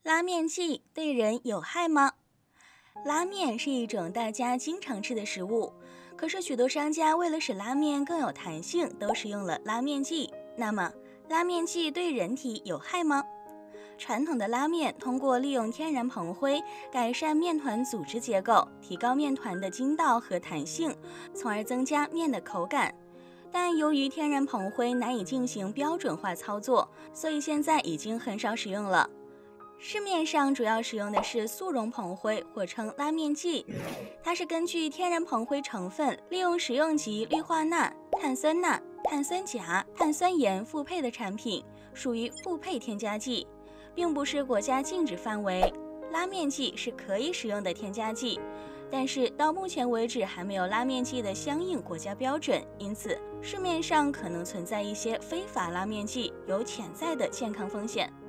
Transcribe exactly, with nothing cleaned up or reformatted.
拉面剂对人有害吗？拉面是一种大家经常吃的食物，可是许多商家为了使拉面更有弹性，都使用了拉面剂。那么，拉面剂对人体有害吗？传统的拉面通过利用天然蓬灰改善面团组织结构，提高面团的筋道和弹性，从而增加面的口感。但由于天然蓬灰难以进行标准化操作，所以现在已经很少使用了。市面上主要使用的是速溶蓬灰，或称拉面剂。它是根据天然蓬灰成分，利用食用级氯化钠、碳酸钠、碳酸钾、碳酸盐复配的产品，属于复配添加剂，并不是国家禁止范围。拉面剂是可以使用的添加剂，但是到目前为止还没有拉面剂的相应国家标准，因此市面上可能存在一些非法拉面剂，有潜在的健康风险。